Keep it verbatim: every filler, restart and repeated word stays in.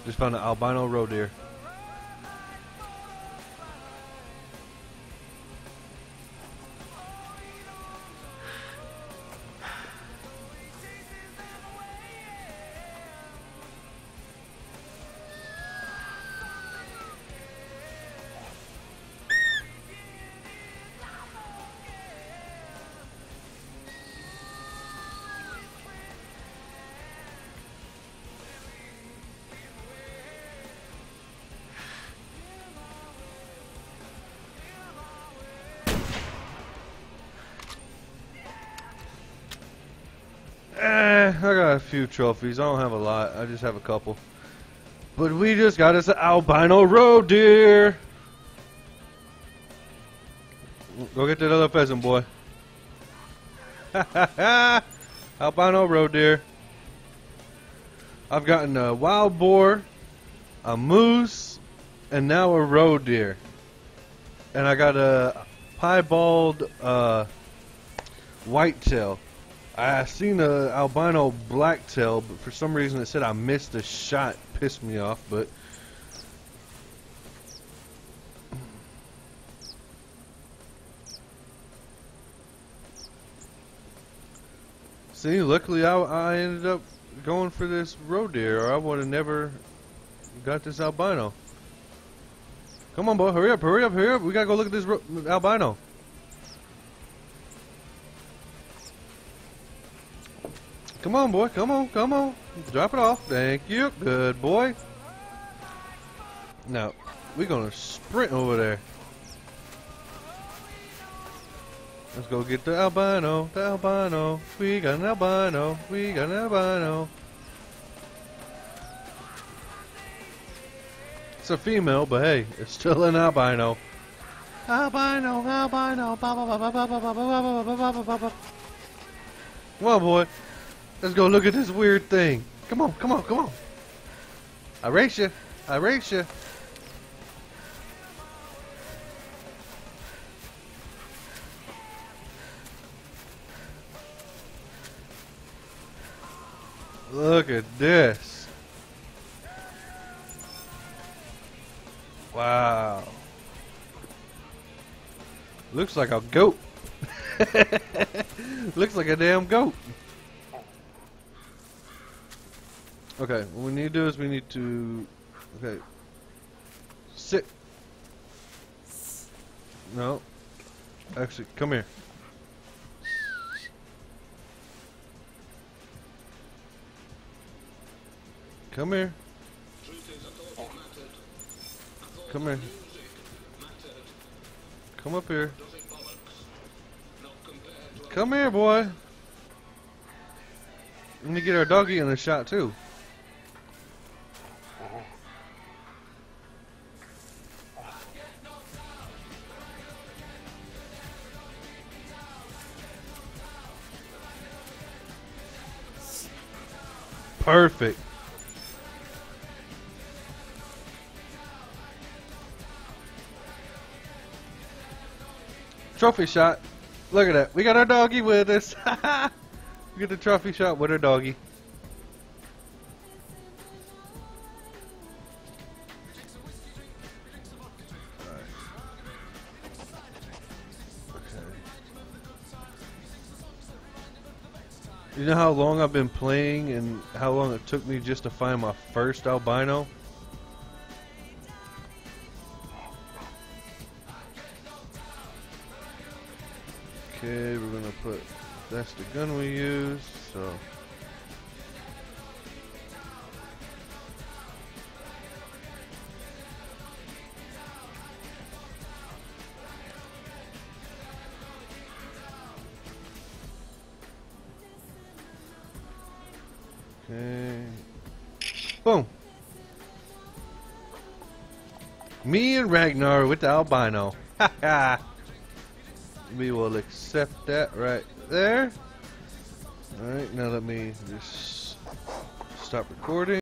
Just found an albino roe deer. Eh, I got a few trophies. I don't have a lot. I just have a couple. But we just got us an albino roe deer. Go get that other pheasant, boy. Albino roe deer. I've gotten a wild boar, a moose, and now a roe deer. And I got a piebald uh, whitetail. I seen a albino blacktail, but for some reason it said I missed a shot. Pissed me off, but see, luckily I, I ended up going for this roe deer, or I would have never got this albino. Come on, boy, hurry up, hurry up, hurry up! We gotta go look at this ro albino. Come on, boy. Come on. Come on. Drop it off. Thank you. Good boy. Now, we're going to sprint over there. Let's go get the albino. The albino. We got an albino. We got an albino. It's a female, but hey, it's still an albino. Albino. Albino. Come on, boy. Let's go look at this weird thing. Come on, come on, come on. I race you. I race you. Look at this. Wow. Looks like a goat. Looks like a damn goat. Okay, what we need to do is we need to, okay, sit. No, actually, come here. Come here. Come here. Come up here. Come here, boy. We need to get our doggy in the shot too. Perfect. Trophy shot. Look at that. We got our doggy with us. We get the trophy shot with our doggy. You know how long I've been playing and how long it took me just to find my first albino? Okay, we're gonna put, that's the gun we use, so. Okay. Boom. Me and Ragnar with the albino. Haha. We will accept that right there. Alright, now let me just stop recording.